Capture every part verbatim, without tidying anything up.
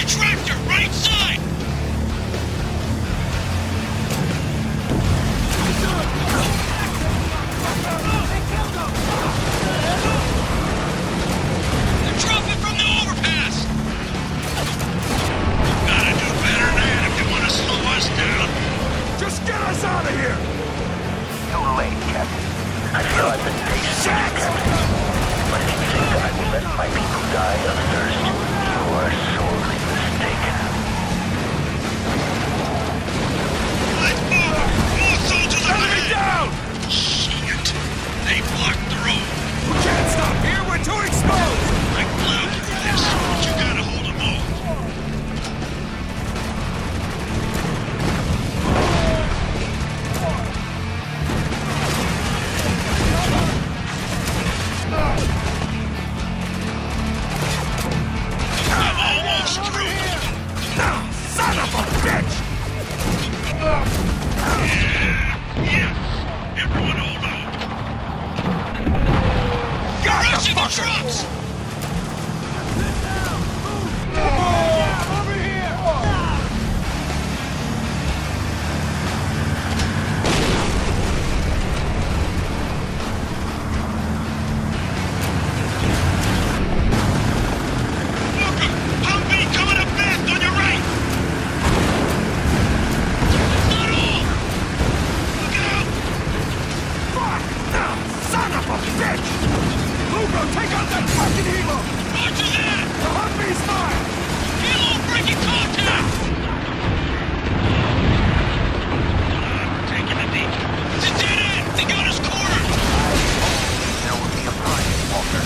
tractor, right side! They're dropping from the overpass! Gotta do better than that if you want to slow us down. Just get us out of here! Too late, Captain. I feel I've been patient, Captain. But if you think I will let my people die of thirst, you are sorely mistaken. Let's move! More soldiers Enemy ahead! down! Shit! They blocked the road. We can't stop here, we're too exposed! I plowed through this, but you gotta hold them off. I'm almost through. Now, son of a bitch! Yeah, yeah. Everyone hold on. Got the Rushing the fucker! trucks! Over here! Walker, Humvee coming up fast on your right! That's not all! Look out! Fuck! Now, son of a bitch! Lugo, take out that fucking helo! Roger that! The Humvee's mine! Helo breaking contact! Taking a beat. It's a dead end! They got us cornered! There will be a price, Walker.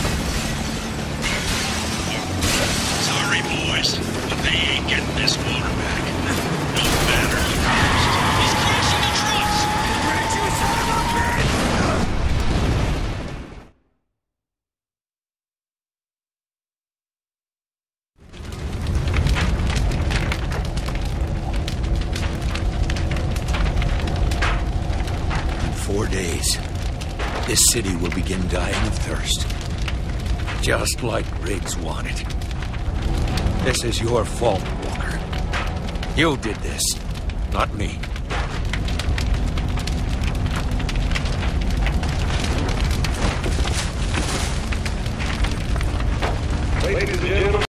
Sorry, boys, but they ain't getting this motor back. No matter the cost. He's crashing the trucks! Bridge, you son of a bitch! In four days, this city will begin dying of thirst. Just like Riggs wanted. This is your fault, Walker. You did this, not me. Ladies and gentlemen.